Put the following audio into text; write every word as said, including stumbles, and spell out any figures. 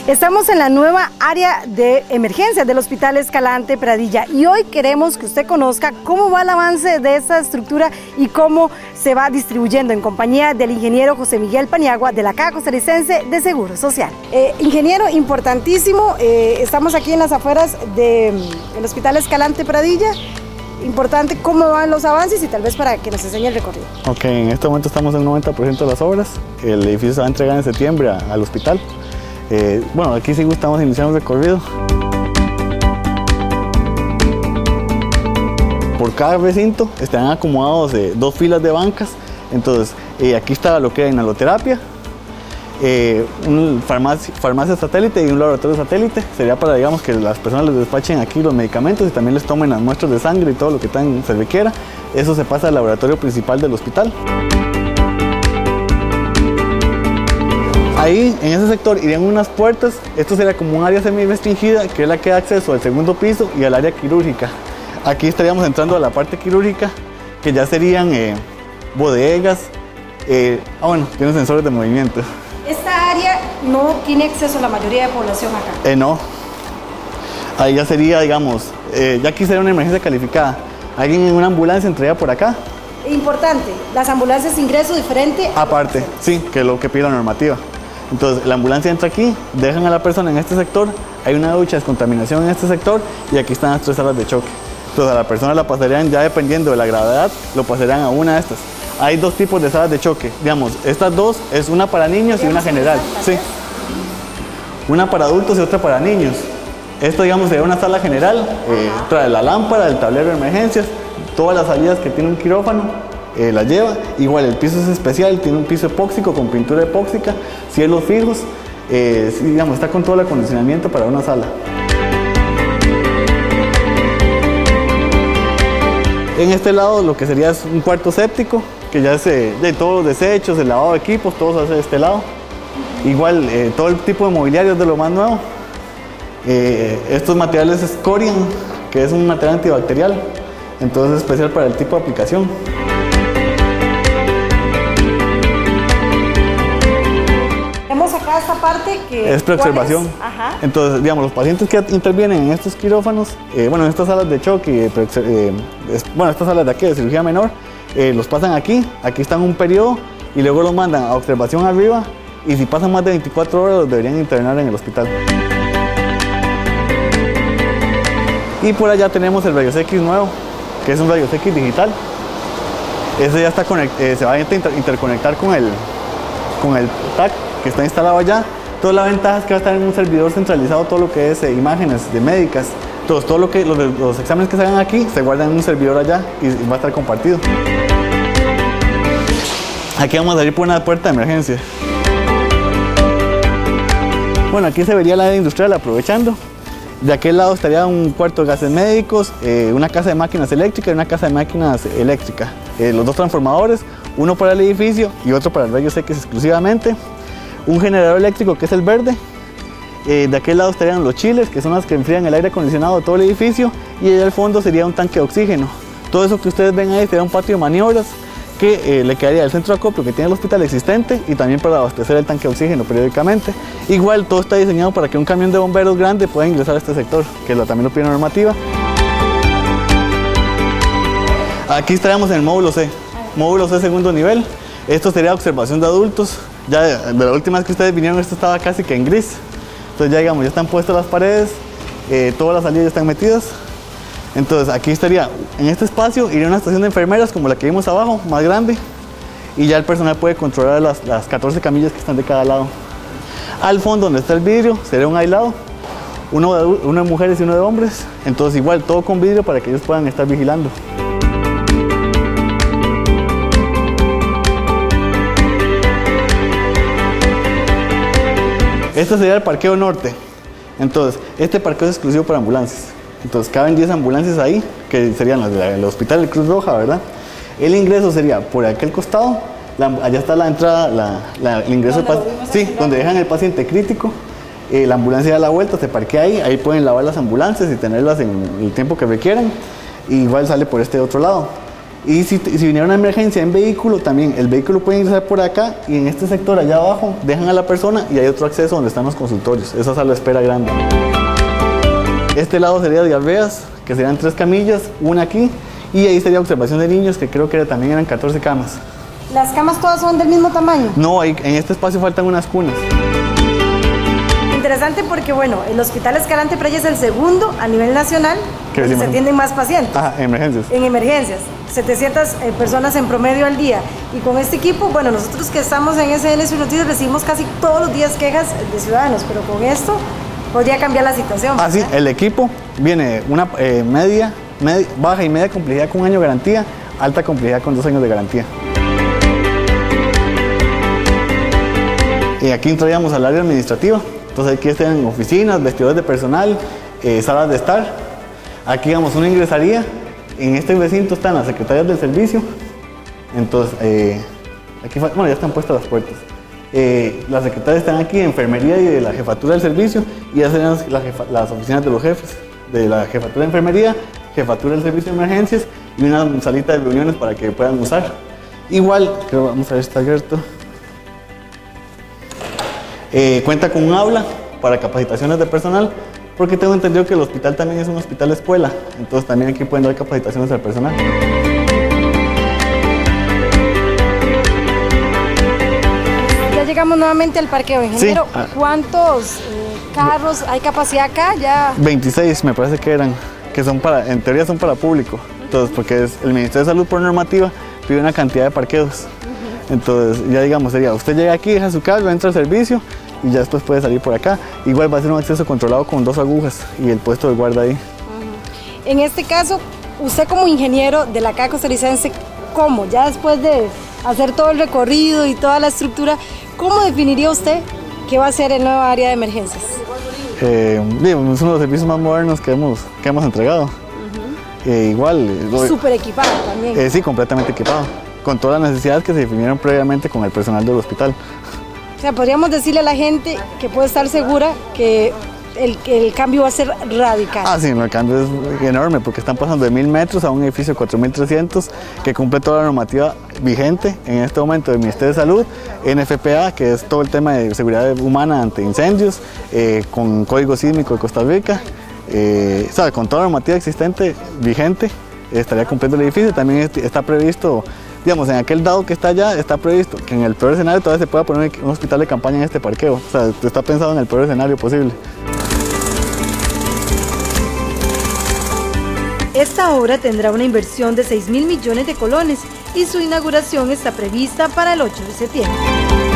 Estamos en la nueva área de emergencias del Hospital Escalante Pradilla y hoy queremos que usted conozca cómo va el avance de esta estructura y cómo se va distribuyendo en compañía del ingeniero José Miguel Paniagua de la Caja Costarricense de Seguro Social. Eh, ingeniero, importantísimo, eh, estamos aquí en las afueras del Hospital Escalante Pradilla. Importante cómo van los avances y tal vez para que nos enseñe el recorrido. Ok, en este momento estamos en un noventa por ciento de las obras. El edificio se va a entregar en septiembre a, al hospital. Eh, bueno, aquí sí estamos iniciando el recorrido. Por cada recinto están acomodados eh, dos filas de bancas. Entonces, eh, aquí está lo que es inhaloterapia, eh, una farmacia, farmacia satélite y un laboratorio satélite. Sería para, digamos, que las personas les despachen aquí los medicamentos y también les tomen las muestras de sangre y todo lo que tan se requiera. Eso se pasa al laboratorio principal del hospital. Ahí, en ese sector, irían unas puertas. Esto sería como un área semi-restringida, que es la que da acceso al segundo piso y al área quirúrgica. Aquí estaríamos entrando a la parte quirúrgica, que ya serían eh, bodegas. Eh, ah, bueno, tiene sensores de movimiento. Esta área no tiene acceso a la mayoría de población acá. Eh, no. Ahí ya sería, digamos, eh, ya aquí sería una emergencia calificada. Alguien en una ambulancia entraría por acá. Importante, las ambulancias de ingreso diferente. Aparte, sí, que es lo que pide la normativa. Entonces, la ambulancia entra aquí, dejan a la persona en este sector, hay una ducha de descontaminación en este sector y aquí están las tres salas de choque. Entonces, a la persona la pasarían, ya dependiendo de la gravedad, lo pasarían a una de estas. Hay dos tipos de salas de choque, digamos, estas dos es una para niños y una general. Sí. Una para adultos y otra para niños. Esto, digamos, sería una sala general, eh, trae la lámpara, el tablero de emergencias, todas las salidas que tiene un quirófano. Eh, la lleva, igual el piso es especial, tiene un piso epóxico con pintura epóxica, cielos fijos, eh, digamos, está con todo el acondicionamiento para una sala. En este lado lo que sería es un cuarto séptico, que ya es eh, de todos los desechos, el lavado de equipos, todo se hace de este lado. Igual eh, todo el tipo de mobiliario es de lo más nuevo. Eh, estos materiales es Corian, que es un material antibacterial, entonces es especial para el tipo de aplicación. Acá esta parte que es preobservación. Ajá. Entonces, digamos, los pacientes que intervienen en estos quirófanos, eh, bueno, en estas salas de choque, eh, eh, es, bueno, estas salas de aquí de cirugía menor, eh, los pasan aquí, aquí están un periodo y luego los mandan a observación arriba y si pasan más de veinticuatro horas los deberían internar en el hospital. Y por allá tenemos el rayos X nuevo, que es un rayos X digital. Ese ya está conect, eh, se va a inter interconectar con el, con el T A C que está instalado allá. Toda la ventaja es que va a estar en un servidor centralizado todo lo que es eh, imágenes de médicas. Entonces, todo lo que los, los exámenes que se hagan aquí se guardan en un servidor allá y, y va a estar compartido. Aquí vamos a salir por una puerta de emergencia. Bueno, aquí se vería la área industrial aprovechando. De aquel lado estaría un cuarto de gases médicos, eh, una casa de máquinas eléctricas y una casa de máquinas eléctricas. Eh, los dos transformadores, uno para el edificio y otro para el rayos X exclusivamente. Un generador eléctrico que es el verde. Eh, de aquel lado estarían los chillers, que son las que enfrían el aire acondicionado de todo el edificio. Y allá al fondo sería un tanque de oxígeno. Todo eso que ustedes ven ahí sería un patio de maniobras que eh, le quedaría el centro de acopio que tiene el hospital existente y también para abastecer el tanque de oxígeno periódicamente. Igual todo está diseñado para que un camión de bomberos grande pueda ingresar a este sector, que lo, también lo pide la normativa. Aquí estaríamos en el módulo C, módulo C segundo nivel. Esto sería observación de adultos. Ya de la última vez que ustedes vinieron esto estaba casi que en gris. Entonces ya digamos, ya están puestas las paredes, eh, todas las salidas ya están metidas. Entonces aquí estaría, en este espacio iría una estación de enfermeras como la que vimos abajo, más grande. Y ya el personal puede controlar las, las catorce camillas que están de cada lado. Al fondo donde está el vidrio sería un aislado, uno de, uno de mujeres y uno de hombres. Entonces igual todo con vidrio para que ellos puedan estar vigilando. Este sería el parqueo norte. Entonces, este parqueo es exclusivo para ambulancias. Entonces, caben diez ambulancias ahí, que serían las del hospital de Cruz Roja, ¿verdad? El ingreso sería por aquel costado, la, allá está la entrada, la, la, el ingreso del paciente. Sí, donde dejan el paciente crítico. Eh, la ambulancia da la vuelta, se parquea ahí, ahí pueden lavar las ambulancias y tenerlas en el tiempo que requieran. Y igual sale por este otro lado. Y si, si viniera una emergencia en vehículo, también el vehículo puede ingresar por acá y en este sector allá abajo dejan a la persona y hay otro acceso donde están los consultorios. Esa sala de espera grande. Este lado sería diarreas, que serían tres camillas, una aquí, y ahí sería observación de niños, que creo que era, también eran catorce camas. ¿Las camas todas son del mismo tamaño? No, hay, en este espacio faltan unas cunas. Interesante porque, bueno, el Hospital Escalante Pradilla es el segundo a nivel nacional que se atienden más pacientes. Ajá, en emergencias. En emergencias, setecientas eh, personas en promedio al día. Y con este equipo, bueno, nosotros que estamos en S N S Noticias recibimos casi todos los días quejas de ciudadanos, pero con esto podría cambiar la situación. Ah, sí, el equipo viene una eh, media, media, baja y media complejidad con un año de garantía, alta complejidad con dos años de garantía. Y aquí entraríamos al área administrativa. Entonces aquí están oficinas, vestidores de personal, eh, salas de estar. Aquí vamos, uno ingresaría. En este recinto están las secretarias del servicio. Entonces, eh, aquí, bueno, ya están puestas las puertas. Eh, las secretarias están aquí, enfermería y de la jefatura del servicio. Y ya serían las, jefa, las oficinas de los jefes, de la jefatura de enfermería, jefatura del servicio de emergencias y una salita de reuniones para que puedan usar. Igual, creo, vamos a ver si está abierto. Eh, cuenta con un aula para capacitaciones de personal, porque tengo entendido que el hospital también es un hospital escuela, entonces también aquí pueden dar capacitaciones al personal. Ya llegamos nuevamente al parqueo, ingeniero. Sí. ¿Cuántos eh, carros hay capacidad acá? Ya veintiséis me parece que eran, que son para, en teoría son para público, entonces porque es, el Ministerio de Salud por normativa pide una cantidad de parqueos. Entonces, ya digamos, sería, usted llega aquí, deja su carro, entra al servicio y ya después puede salir por acá. Igual va a ser un acceso controlado con dos agujas y el puesto de guarda ahí. Uh-huh. En este caso, usted como ingeniero de la Caja Costarricense, ¿cómo? Ya después de hacer todo el recorrido y toda la estructura, ¿cómo definiría usted qué va a ser el nuevo área de emergencias? Eh, es uno de los servicios más modernos que hemos, que hemos entregado. Uh-huh. eh, igual... Súper equipado también. Eh, sí, completamente equipado, con todas las necesidades que se definieron previamente con el personal del hospital. O sea, podríamos decirle a la gente que puede estar segura que el, que el cambio va a ser radical. Ah, sí, el cambio es enorme porque están pasando de mil metros a un edificio de cuatro mil trescientos que cumple toda la normativa vigente en este momento del Ministerio de Salud, N F P A, que es todo el tema de seguridad humana ante incendios, eh, con Código Sísmico de Costa Rica, eh, o sea, con toda la normativa existente vigente, estaría cumpliendo el edificio. También está previsto, digamos, en aquel dado que está allá, está previsto que en el peor escenario todavía se pueda poner un hospital de campaña en este parqueo. O sea, está pensado en el peor escenario posible. Esta obra tendrá una inversión de seis mil millones de colones y su inauguración está prevista para el ocho de septiembre.